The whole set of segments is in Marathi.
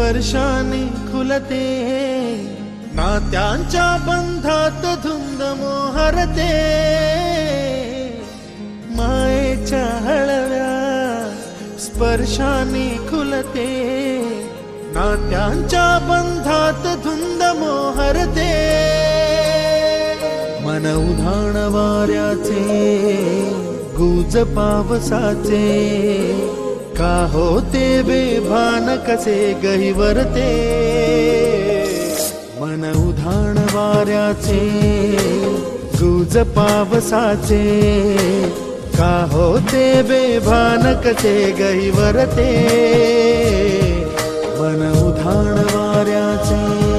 स्पर्शाने खुलते, नात्यांच्या बंधात धुंद मोहरते, मायेच्या हळव्या स्पर्शाने खुलते, नात्यांच्या बंधात धुंद मोहरते, मन उधाण वाऱ्याचे गुज पावसाचे, का होते बेभान कसे गहिवरते, मन उधाण वाऱ्याचे गुज पावसाचे, का होते बेभान कसे गहिवरते, मन उधाण वाऱ्याचे.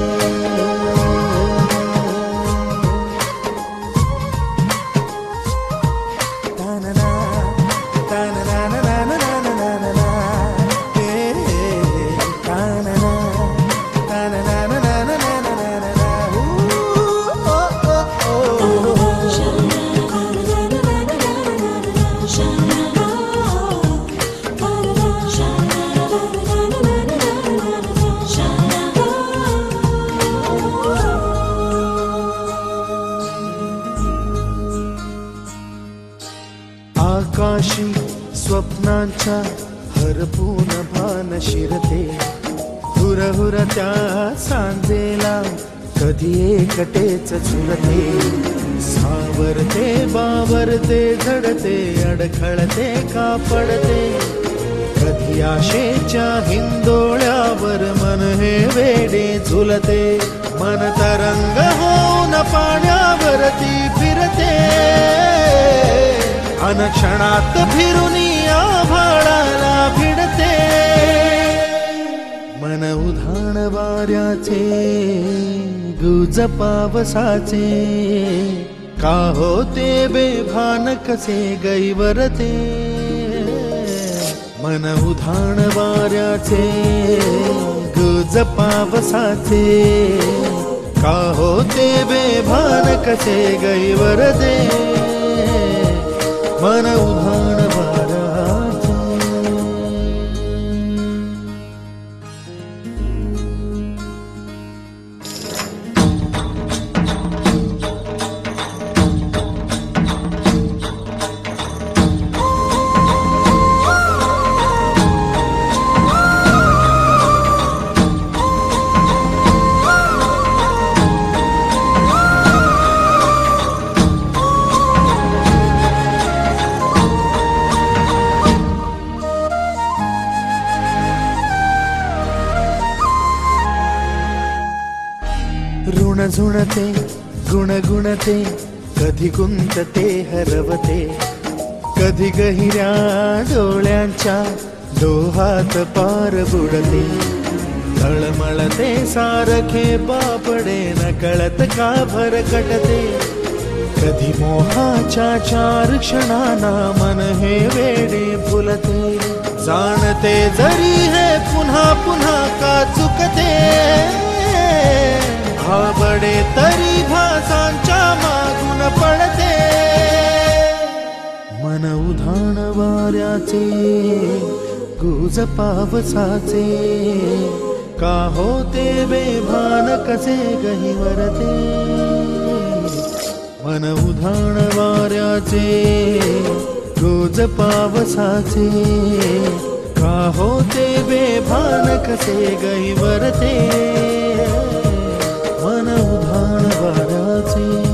आकाशी स्वप्नांच्या हरपून भान शिरते, हुरहुर त्या सांजेला कधी एकटेच झुलते, सावरते बावरते झडते, अडखळते का पडते, कधी आशेच्या हिंदोळ्यावर मन हे वेडे झुलते, मन तरंग होऊन पाण्यावरती फिरते, अनक्षणात फिरुनी आभाळाला भिडते, मन उधाण वाऱ्याचे गुज पावसाचे, का होते बेभान कसे गैवरते, मन उधाण वाऱ्याचे गुज पावसाचे, का होते बेभान कसे गैवरते, मन उधाण वाऱ्याचे. ऋण झुणते गुणगुणते, कधी गुंतते हरवते, कधी गहिऱ्या डोळ्यांच्या डोहात पार बुडते, तळमळते सारखे बापडे नकळत का भरकटते, कधी मोहाच्या चार क्षणांना मन हे वेडे फुलते, जाणते जरी हे पुन्हा पुन्हा का चुकते, भाबडे तरी भासांच्या मागून पडते, मन उधाण वाऱ्याचे गुज पावसाचे, का होते बेभान कसे गहिवरते, मन उधाण वाऱ्याचे गुज पावसाचे, का होते बेभान कसे गहिवरते, मन उधाण वाऱ्याचे.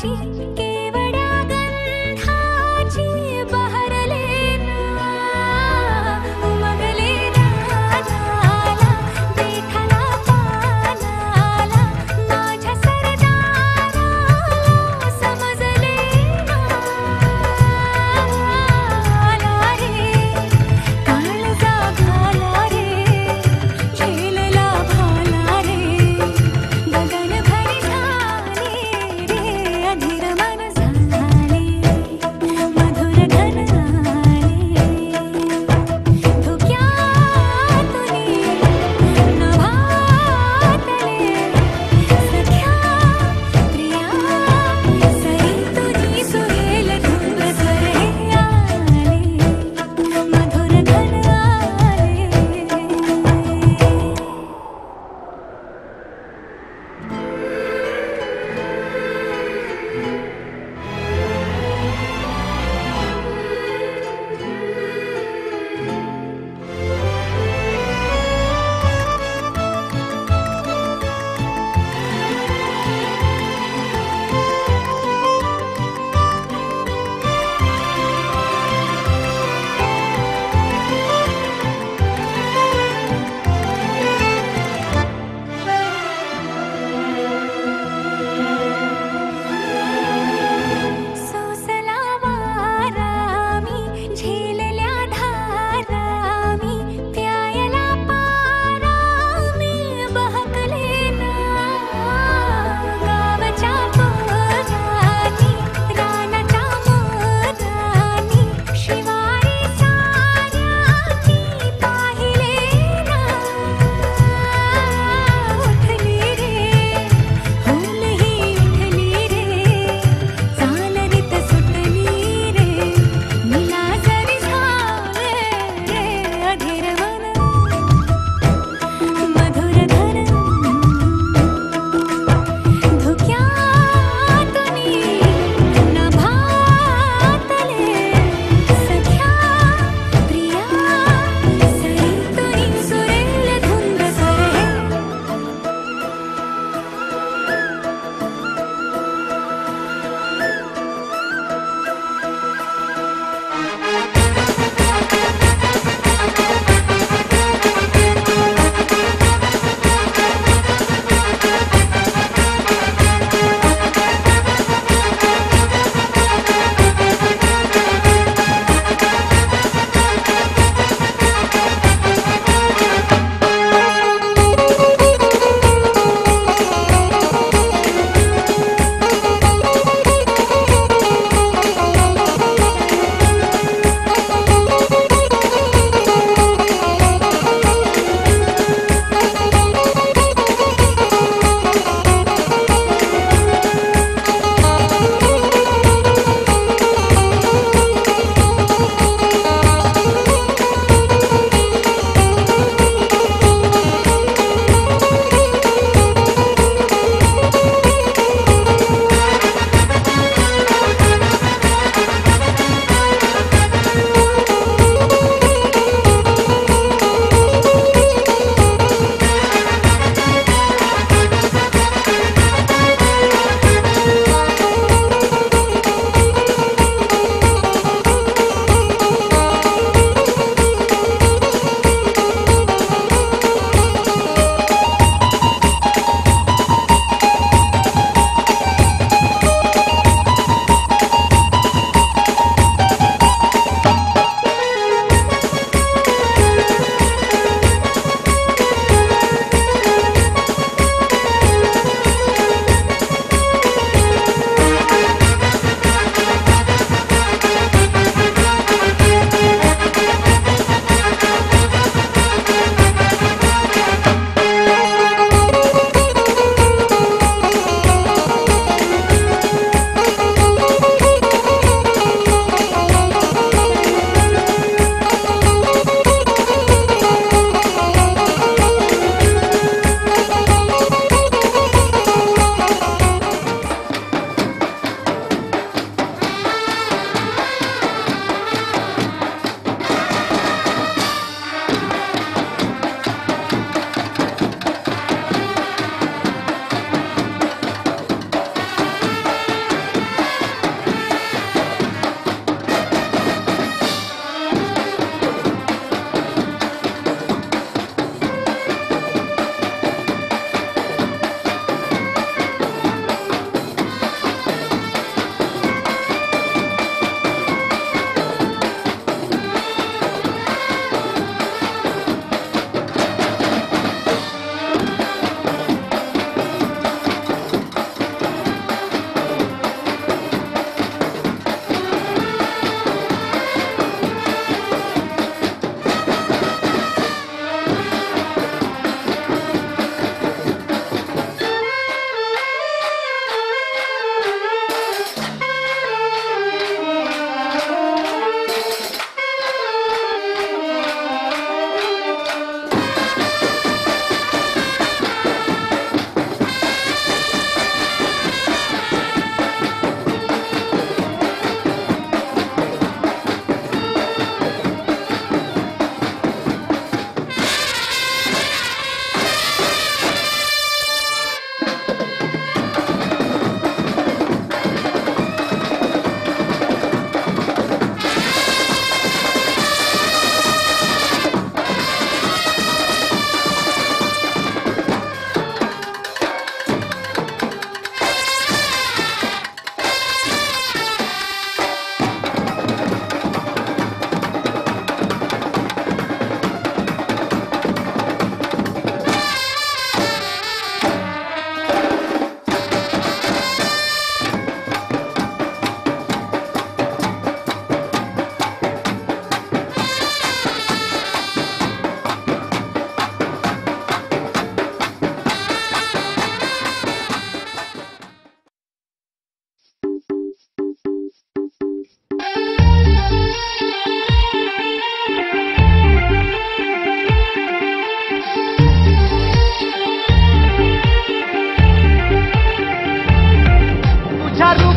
फुलाची केवड्या गंधाची बहरले ना उमगले राजाला देखला पानाला माझ्या सरदाराला समजले ना आला रे काळजा घाला रे झेलला भाला रे गगन भरी झाली रे अधीर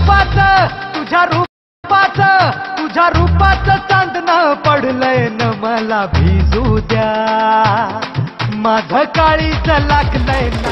तुझ्या रूपाचं चांदणं पडलंय न मला भिजू द्या माझं काळीच लागलंय ना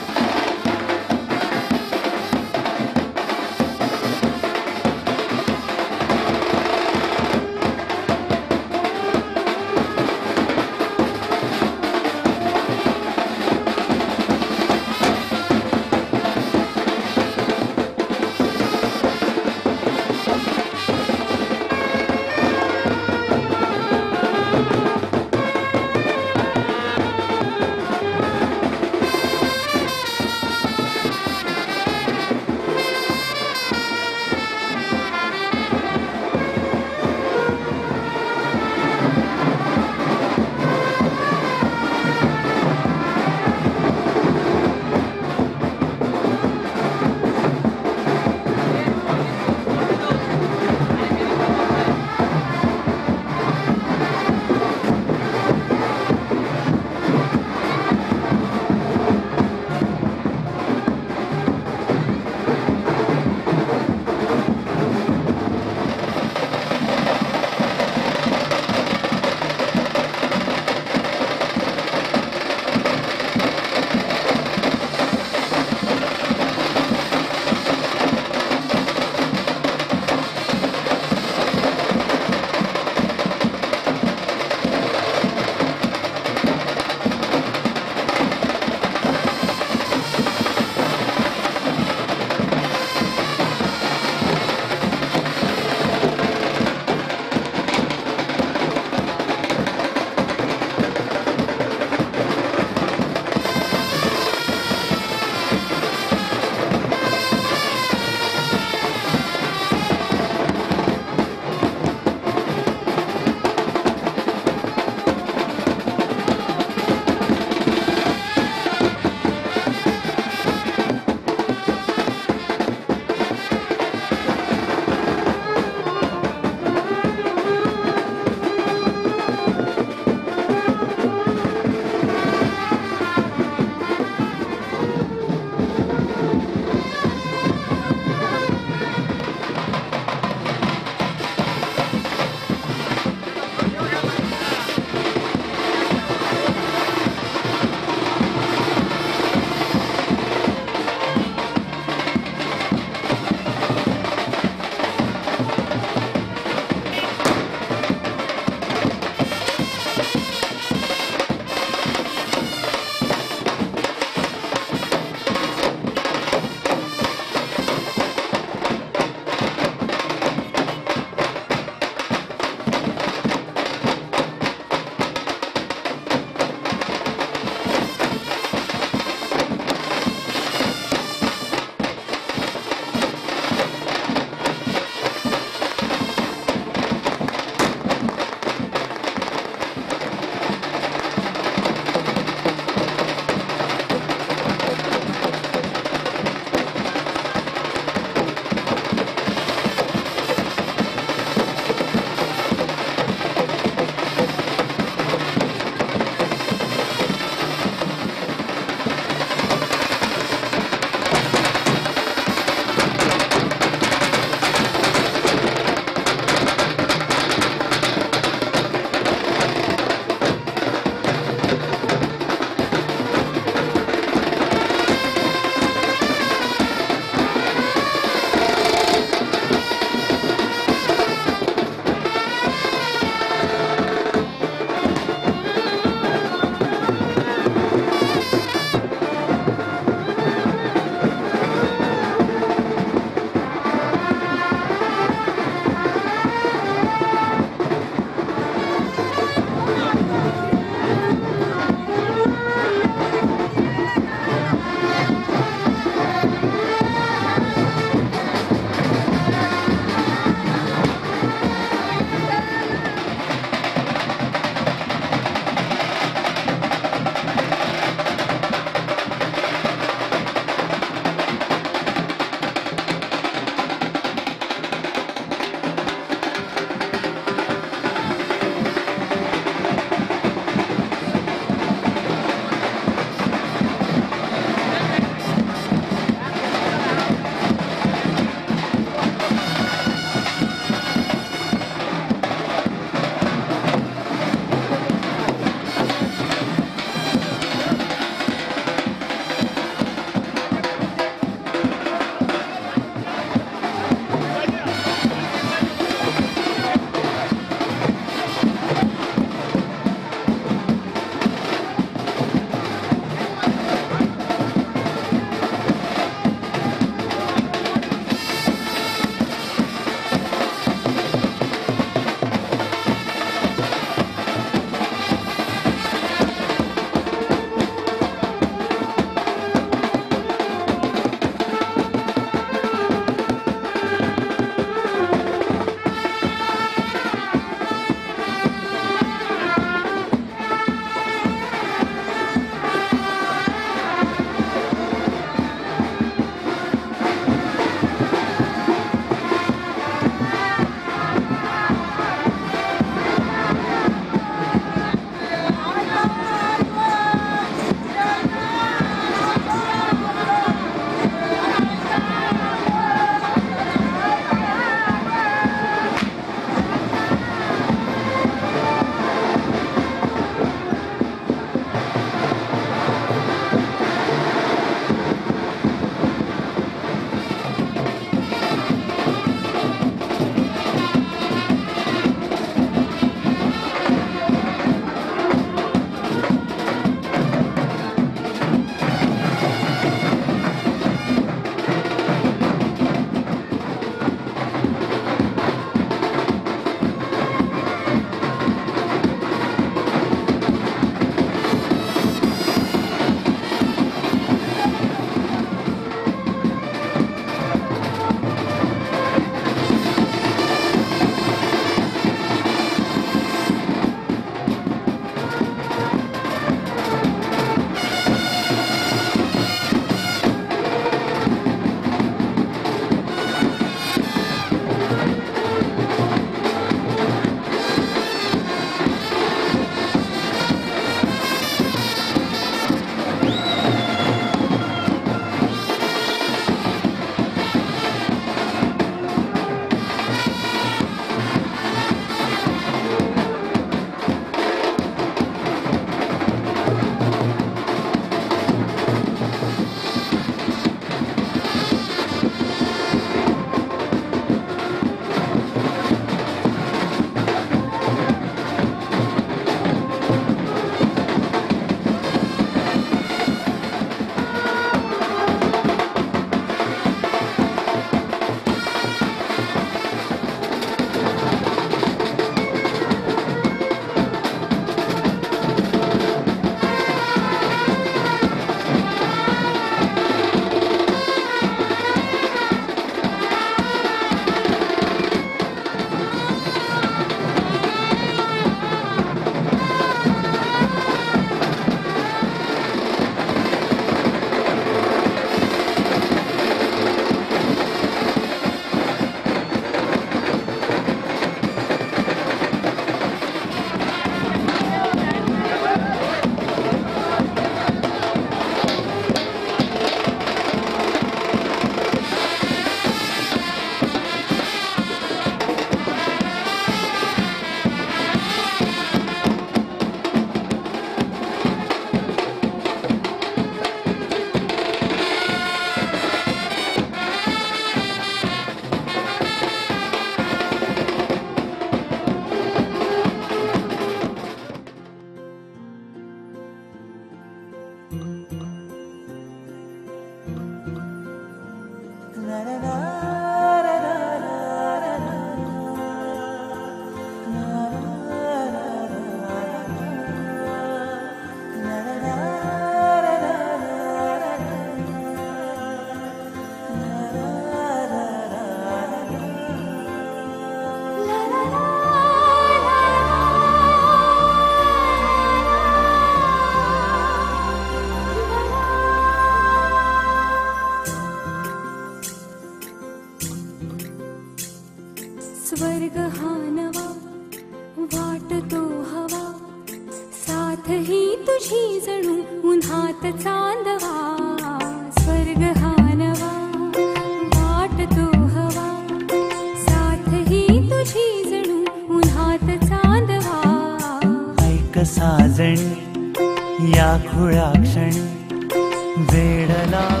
वाटतो हवा साथ ही तुझी जणू उन्हात चांदवा स्वर्ग हा नवा वाटतो हवा साथ ही तुझी जणू उन्हात चांदवा ऐक साजणी या खुळ्या क्षणी वेड लाव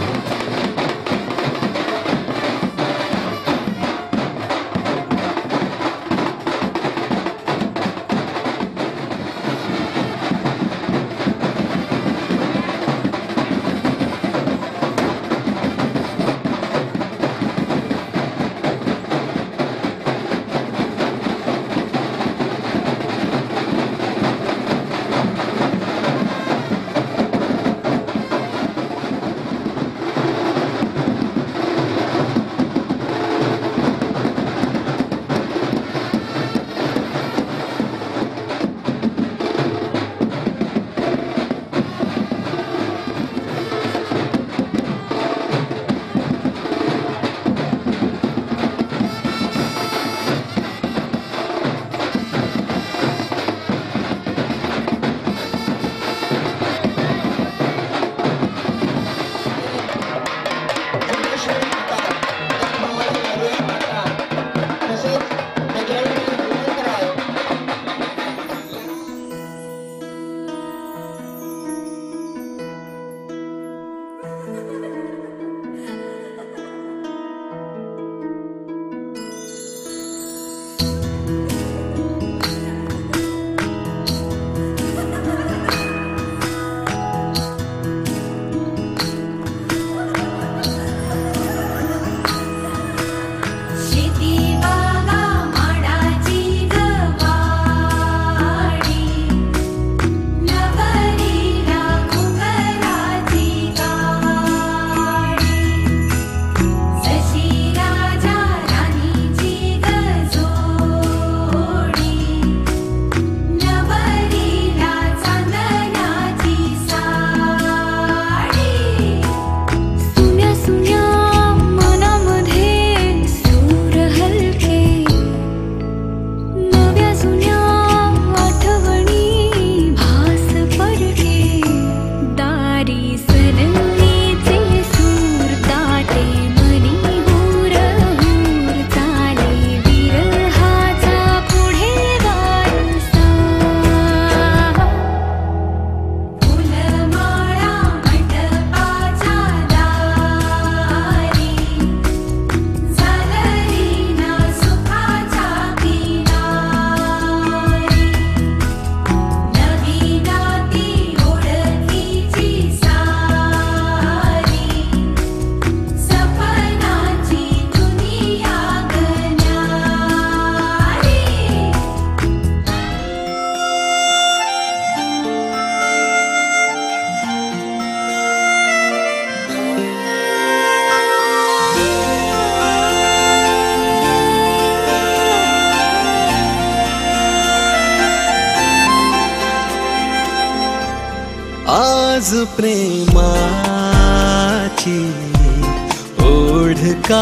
आज प्रेमाची ओढ का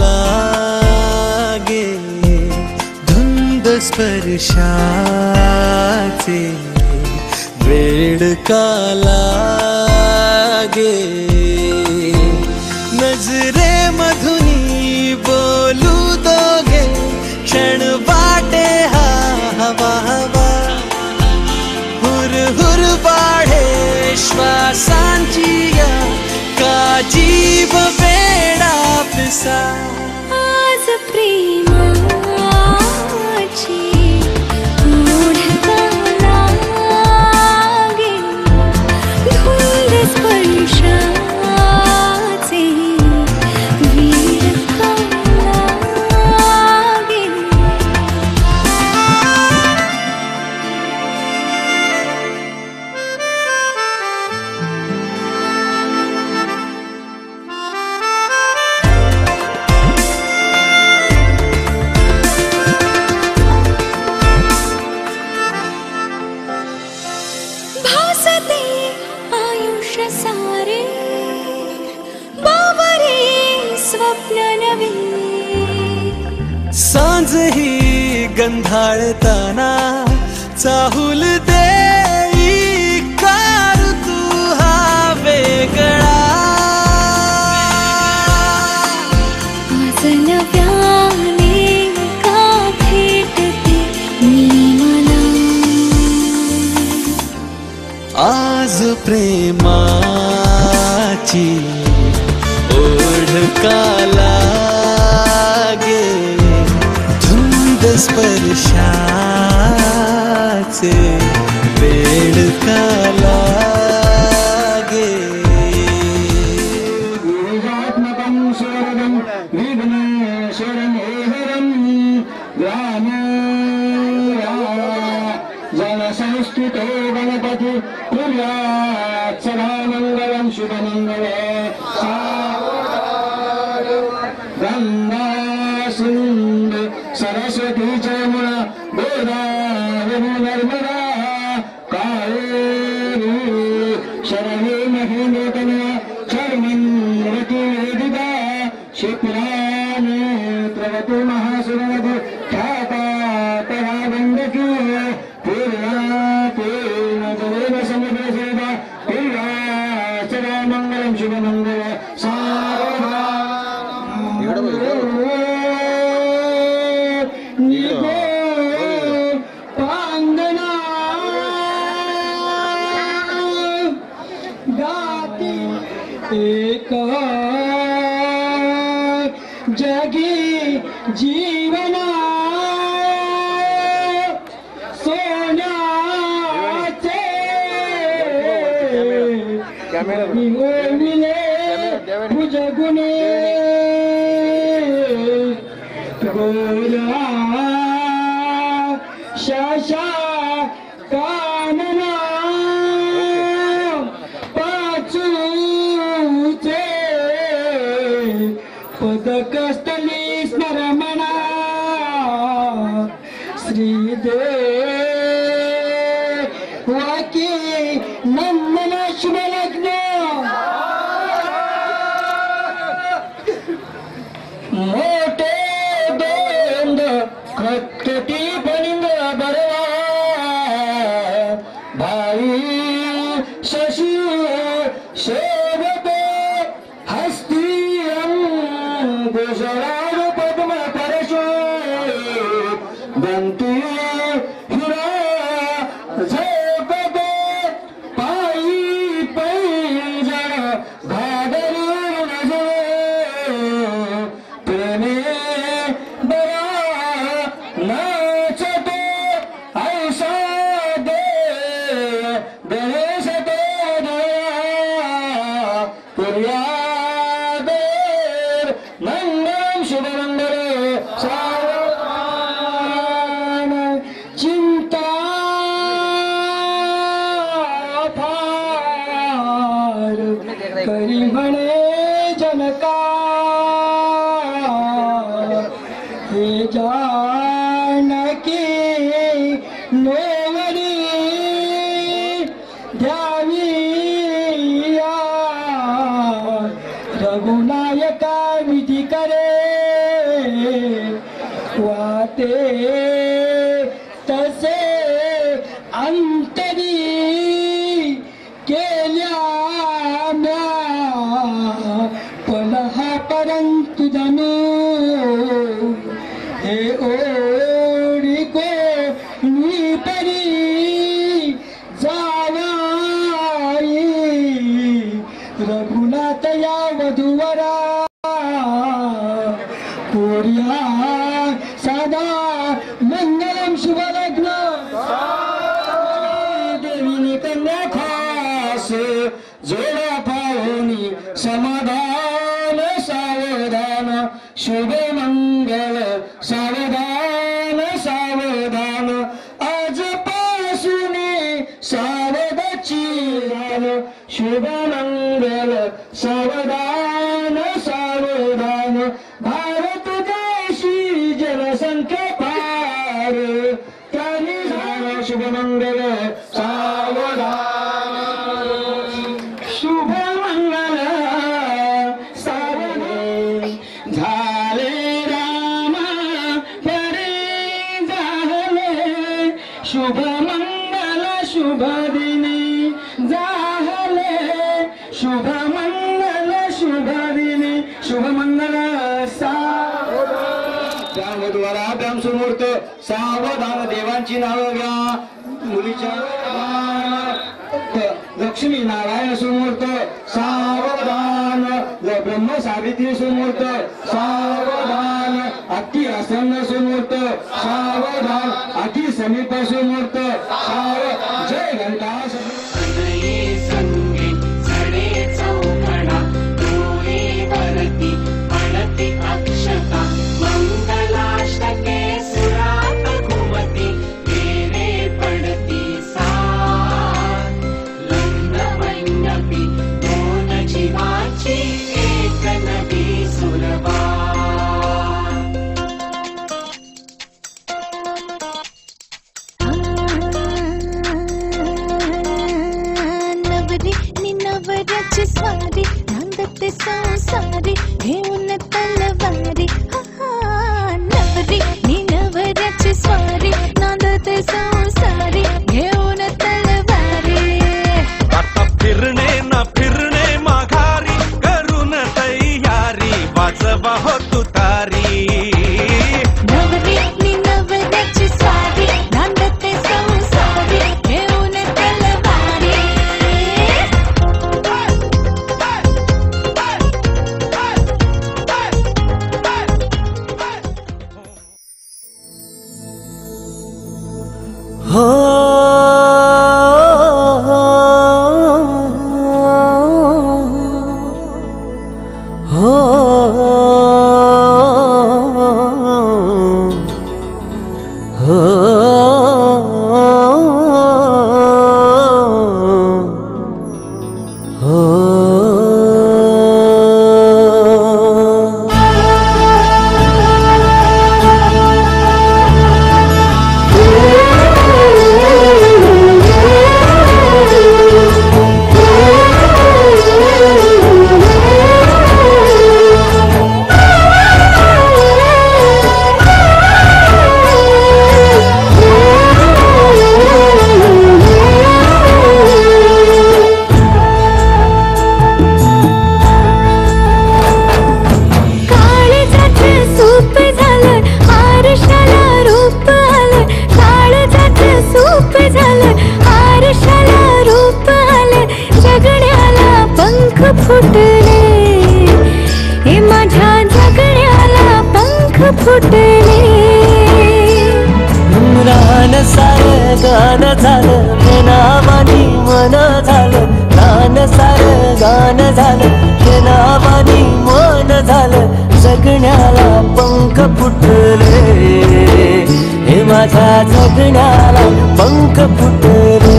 लागे धुंद स्पर्शाचे वेड का लागे नजरे मधुनी बोलू दोगे क्षण वाटे हा हवा हवा हुर हुर वाढे श्वासांची या का जीव वेडा पिसा आज प्रेमाची ओढ का लागे धुंद स्पर्शाचे वेड का लागे भासते आयुष्य सारे बावरे स्वप्न नवे सांज ही गंधाळताना चाहूल देई कार तू हा वेगळा आज नव्याने का भेटते मी मला आज प्रेमाची ओढ का लागे धुंद स्पर्शाचे वेळ का लागे वीरात्मकं शरणं विघ्नेश्वरं हरं जनसंस्कृतो गणपति कुर्यात् सदा मङ्गलं शुभमङ्गले गङ्गा सिन्धु सरस्वती च यमुना गोदावरी नर्मदा कावेरी शरणे महीतनया शर्मन्वती वेदिका क्षिप्राने प्रवतु महासुरवतु ख्याता तया गण्डकी पूर्णातेन जलेन समुद्रसेवा कुर्यात् सदा मङ्गलं शुभमङ्गल एक जगी जीवना सोन्याचे मिले भुजगुणे गोला शाशा कानना पदकस्थली स्मरमणा श्रीदेवाकी नंदन शुभलग्न मोठे दोंड खटखटी पलिंग बरवा भाई शशी शेवते हस्ती भूषणाग पद्म परशु दंती हिरा झोपदे पायी पैजण घागरी नजरे प्रेमे बरा नाचते ऐसा दे गणेश तो दया पुर्या मंगलम शुभमंगले सावधान चिंता फार करी म्हणे जनका हे जानकी नेवरी द्यावी रघुनायका विधी करे वाते तसे अंतरी केल्या म्या पण हा परंतु धनु हे ओढी को परी जावाई रघुनाथ या वधूवरा कोर्या सदा मंगलम शुभलग्न देवीने कन्या खास जोडा पाहुनी समाधान सावधान शुभ मंगल सावधान सावधान आजपासून सावधाची शुभ मंगल सावधान सावधान भारत देशी जनसंख्या पार त्याने झाला शुभ मंगल सावधान शुभ मंगल सावधान झाले रामा परे झाले शुभ मंगल शुभ दिनी झाले शुभ मंगल शुभ दिनी शुभ मंगल त्यामध्ये द्वारा अभ्याम सुमूर्त सावधान देवांची नावं घ्या मुलीच्या लक्ष्मी नारायण सुमूर्त सावधान ब्रह्म सावित्री सुमूर्त सावधान अति आसन सुमूर्त सावधान अति समीप सुमूर्त जय घंटा स्वारी नांदते संसारी घेऊन तलवारी नवरी मी नवऱ्याची स्वारी नांदते संसारी घेऊन तलवारी आता फिरणे ना फिरणे माघारी करून तयारी वाजवा हो तुतारी नवरी मी नवऱ्याची स्वारी नांदते संसारी घेऊन तलवारी हो गान झालं नावानी मन झालं गान सारं गान झालं नावानी मन झालं जगण्याला पंख फुटले हे माझ्या जगण्याला पंख फुटले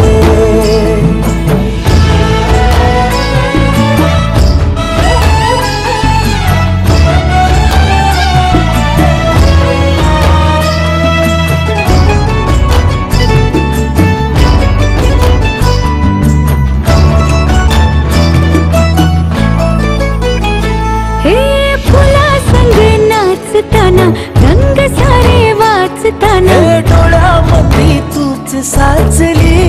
रंग सारे वाचताना डोळ्यामध्ये तूच साचली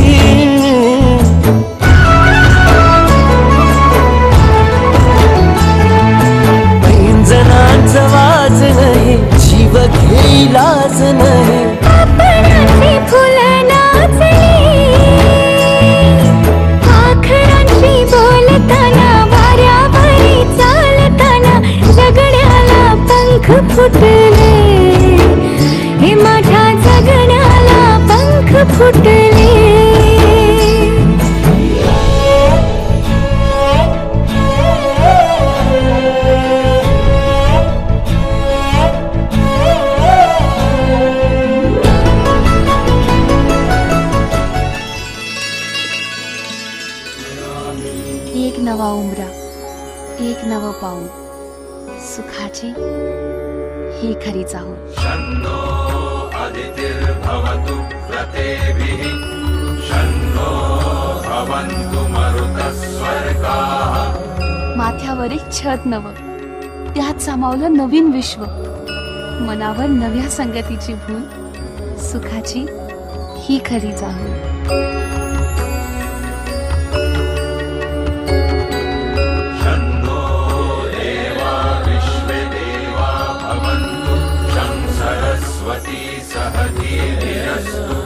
पैंजणांचं वाज नाही जीव घेईलाच नाही आपणाची फुलं नाचली आखरांशी बोलताना वाऱ्यावरी चालताना जगण्याला पंख फुटले हे माझ्या जगण्याला पंख फुटले एक नवा उमरा एक नव पाऊल सुखाची ही खरी चाहूल शन्नो अदितिर्भवतु व्रतेभिः शन्नो भवन्तु मरुतस्वर्गाः माथ्यावर एक छत नव त्यात सामावलं नवीन विश्व मनावर नव्या संगतीची भूल सुखाची ही खरी चाहूल. शन्नो देवा विश्वे देवा भवन्तु शं सरस्वती सहधीर्यस्तु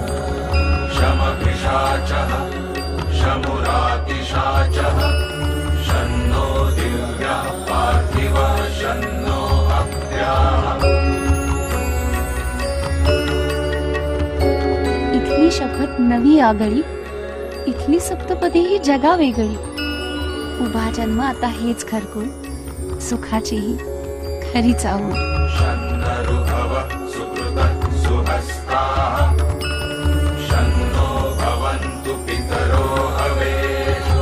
शमभिषाचः शमुरातिशाचः शन्नो दिव्यः पार्थिवः शन्नो अप्याः. इथली शपथ नवी आगळी, इथली सप्तपदी ही जगा वेगळी. उभा जन्म आता हेच घरकुल, सुखाची ही खरी चाहूल. शन्नरुभव सुकृतः सुहस्ताः शन्नो भवन्तु पितरो हवेषु.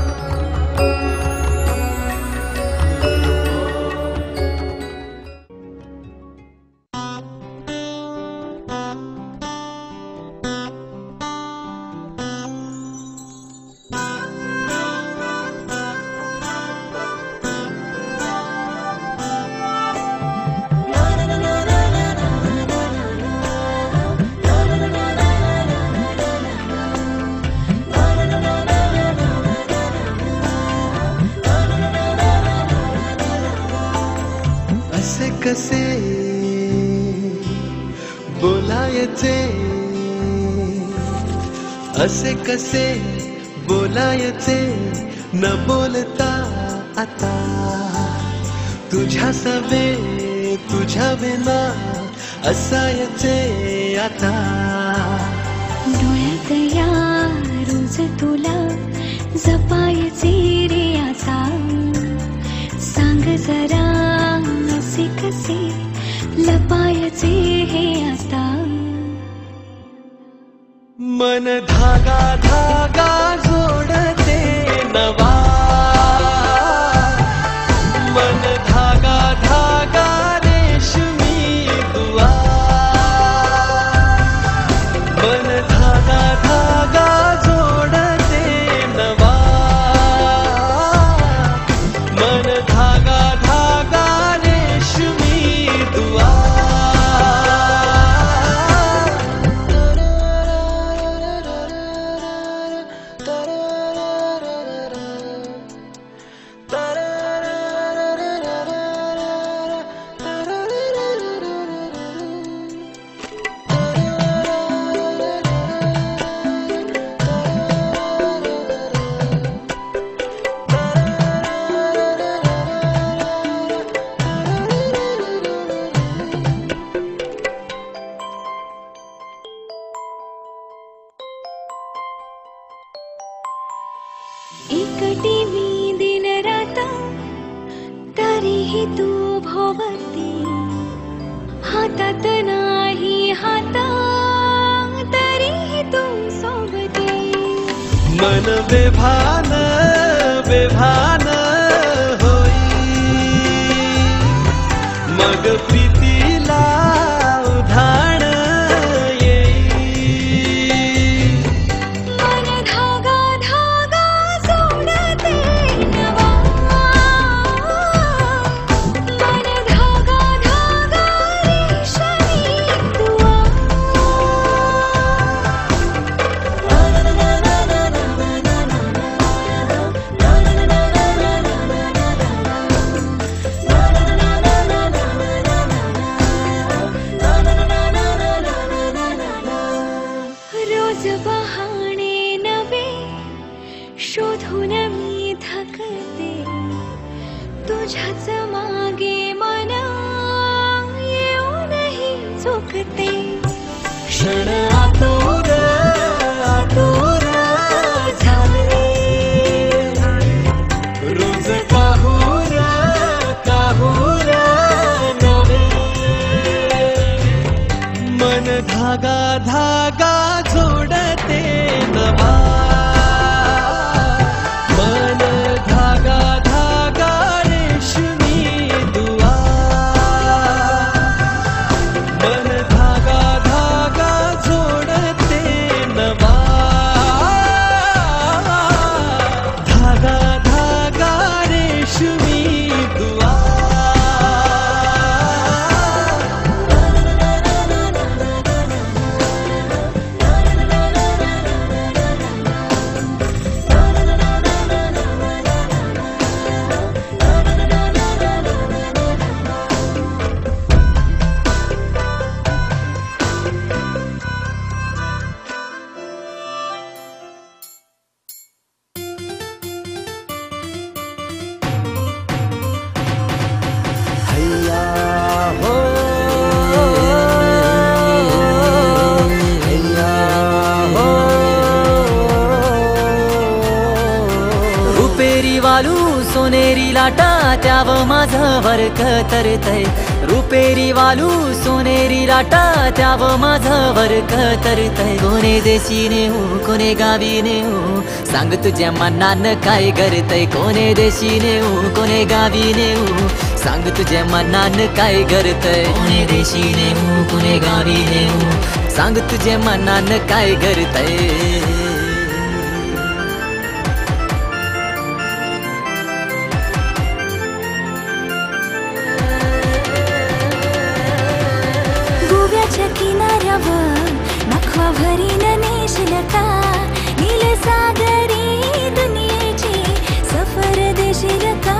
असे कसे बोलायचे, असे कसे बोलायचे न बोलता आता. तुझ्या सवे तुझ्या विना असायचे आता. डोळ्यात या रोज तुला जपायचे रे आता. सांग जरा असे कसे लपायचे हे आता. मन धागा धागा जोडते नवा. मन धागा धागा रेशमी दुआ. मन धागा धागा जोडते नवा. मन धागा धागा रेशमी दुआ. एकटी मी दिन रात तरीही तू भोवती. हातात नाही हात तरीही तू सोबती. मन बेभान बेभान होई. मग प्रीतीला उधाण येई. मन धागा धागा जोडते नवा. मन धागा धागा रेशमी दुआ. रोज बहाणे नवे शोधून मी थकते. तुझ्याच मागे मन येऊनही चुकते. क्षण आतुर आतुर झाले. रोज काहूर काहूर नवे. मन धागा धागा जोडते नवा. मन धागा धागा रेशमी दुआ. मन धागा धागा जोडते रुपेरी वालू सोनेरी लाटा त्याव माझं वरक तरतय रुपेरी वालू सोनेरी लाटा त्याव माझं वरक तरतय कोणे देशी नेऊ कोणे गावी नेऊ सांग तुझ्या मनानं काय करतय कोणे देशी नेऊ कोणे गावी नेऊ सांग तुझ्या मनानं काय करतय कोणे देशी नेऊ कोणे गावी नेऊ सांग तुझ्या मनानं काय करतय किनाऱ्यावर नखवा भरीन नेशील का नील सागरी दुनियेची सफर देशील का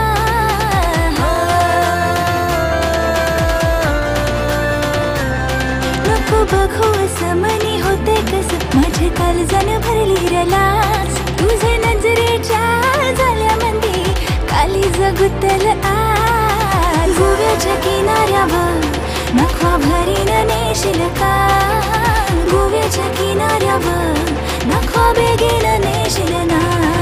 नको बघू असं मनी होते कस माझे काळजान भरली रलास तुझे नजरेच्या झाल्यामध्ये काली जगुतल आज गोव्याच्या किनाऱ्यावर नखवा भरीन नेशील का गोव्याच्या किनाऱ्यावर नखवा बेगीन नेशील ना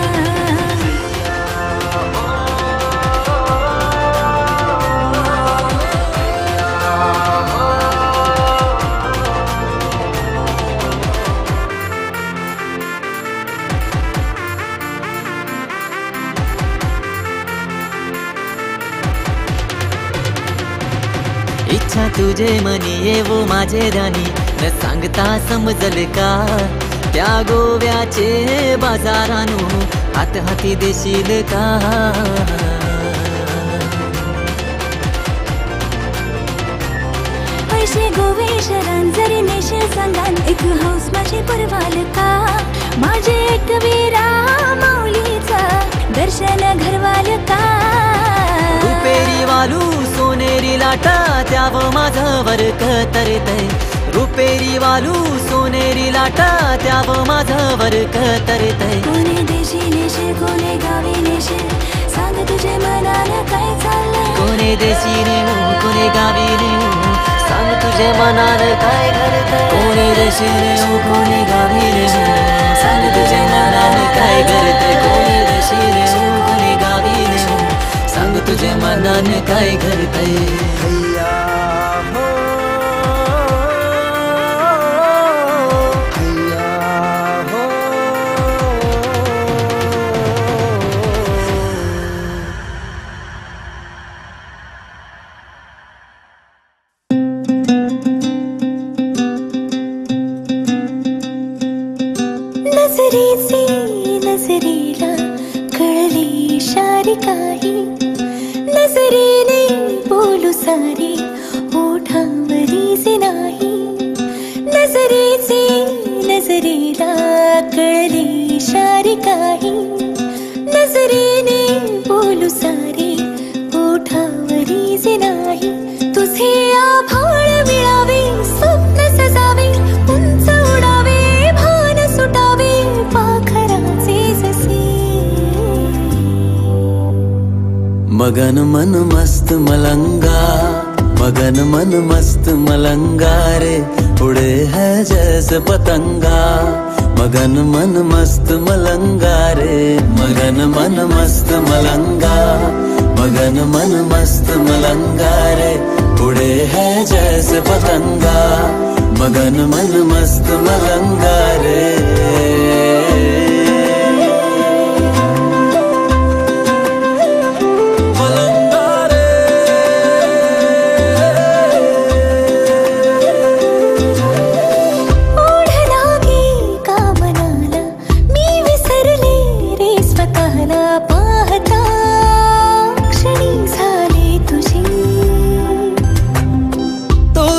इच्छा तुझे मनी येवो माझे राणी न सांगता समजल का त्या गोव्याचे बाजारानू हात हाती देशील का पैसे गोवेशरान जरी नेशील सांगान एक हाऊस माझे पुरवाल का माझे एक वीरा माऊलीचा दर्शन घरवाल का रुपेरी वालू सोनेरी लाटा त्याव माझं वरक तरतय रुपेरी वालू सोनेरी लाटा त्याव माझं वरक तरतय कोणे देशी नेशील कोणे गावी नेशील सांग तुझे मनानं काय चाललंय कोणे देशी नेऊ कोणे गावी नेऊ सांग तुझे मनानं काय करतय कोणे देशी नेऊ कोणे गावी नेऊ सांग तुझे मनानं काय करतय कोणे देशी नेऊ कोणे गावी नेऊ सांग तुझे मनानं काय करतय नजरेला कळली इशारे काही नजरेने बोलू सारी ओठांवरीचे नाही नजरेला कळली इशारे काही नजरेने बोलू सारी ओठांवरीचे नाही तुझे आभाळ मिळावे स्वप्न सजावे उंच उडावे भान सुटावे पाखराचे जसे मगन मन मस्त मलंगा मगन मन मस्त मलंगा रे उड़े है जैसे पतंगा मगन मन मस्त मलंगा रे मगन मन मस्त मलंगा मगन मन मस्त मलंगा रे उड़े है जैसे पतंगा मगन मन मस्त मलंगा रे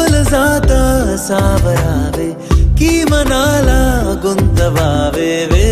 सावरावे की मनाला गुंतवावे वे